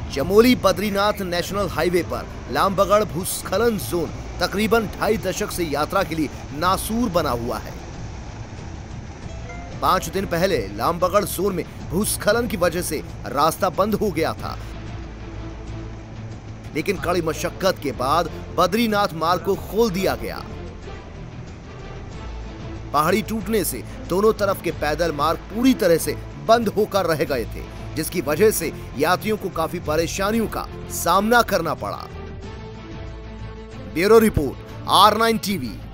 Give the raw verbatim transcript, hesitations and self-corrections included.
Chamoli Badrinath national highway पर लामबगड़ भूस्खलन zone तकरीबन ढाई दशक से यात्रा के लिए नासूर बना हुआ है। पांच दिन पहले लामबगड़ जोन में भूस्खलन की वजह से रास्ता बंद हो गया था, लेकिन कड़ी मशक्कत के बाद बद्रीनाथ मार्ग को खोल दिया गया। पहाड़ी टूटने से दोनों तरफ के पैदल मार्ग पूरी तरह से बंद होकर रह गए थे, जिसकी वजह से यात्रियों को काफी परेशानियों का सामना करना पड़ा। Bureau report, R nine TV.